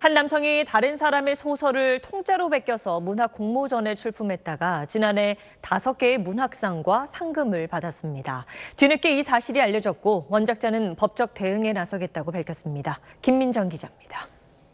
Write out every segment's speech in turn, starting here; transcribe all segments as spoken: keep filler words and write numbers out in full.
한 남성이 다른 사람의 소설을 통째로 베껴서 문학 공모전에 출품했다가 지난해 다섯 개의 문학상과 상금을 받았습니다. 뒤늦게 이 사실이 알려졌고 원작자는 법적 대응에 나서겠다고 밝혔습니다. 김민정 기자입니다.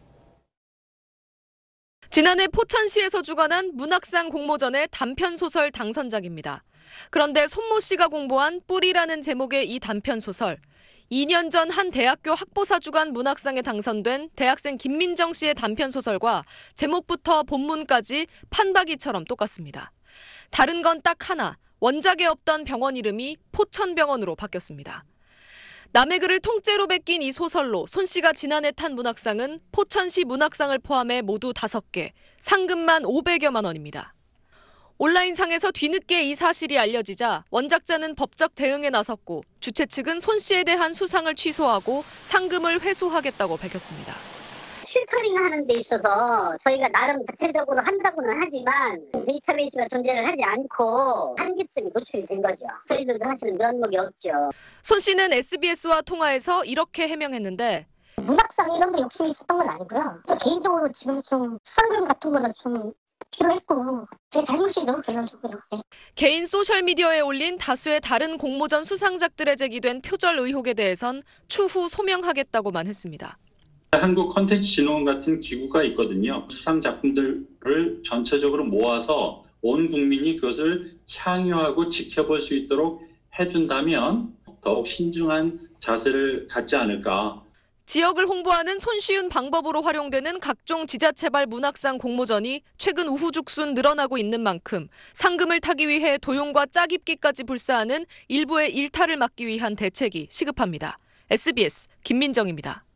지난해 포천시에서 주관한 문학상 공모전의 단편소설 당선작입니다. 그런데 손모 씨가 공보한 뿌리라는 제목의 이 단편소설, 이 년 전 한 대학교 학보사 주관 문학상에 당선된 대학생 김민정 씨의 단편소설과 제목부터 본문까지 판박이처럼 똑같습니다. 다른 건 딱 하나, 원작에 없던 병원 이름이 포천병원으로 바뀌었습니다. 남의 글을 통째로 베낀 이 소설로 손 씨가 지난해 탄 문학상은 포천시 문학상을 포함해 모두 다섯 개, 상금만 오백여만 원입니다. 온라인상에서 뒤늦게 이 사실이 알려지자 원작자는 법적 대응에 나섰고 주최 측은 손 씨에 대한 수상을 취소하고 상금을 회수하겠다고 밝혔습니다. 필터링 하는 데 있어서 저희가 나름 자체적으로 한다고는 하지만 데이터베이스가 존재를 하지 않고 한계점이 노출이 된 거죠. 저희들도 사실은 면목이 없죠. 손 씨는 에스비에스와 통화에서 이렇게 해명했는데 문학상 이런 거 욕심이 있었던 건 아니고요. 저 개인적으로 지금 좀 수상금 같은 거는 좀 필요했고 제 잘못이죠, 결론적으로. 네. 개인 소셜미디어에 올린 다수의 다른 공모전 수상작들에 제기된 표절 의혹에 대해선 추후 소명하겠다고만 했습니다. 한국 콘텐츠진흥원 같은 기구가 있거든요. 수상 작품들을 전체적으로 모아서 온 국민이 그것을 향유하고 지켜볼 수 있도록 해준다면 더욱 신중한 자세를 갖지 않을까. 지역을 홍보하는 손쉬운 방법으로 활용되는 각종 지자체발 문학상 공모전이 최근 우후죽순 늘어나고 있는 만큼 상금을 타기 위해 도용과 짜깁기까지 불사하는 일부의 일탈을 막기 위한 대책이 시급합니다. 에스비에스 김민정입니다.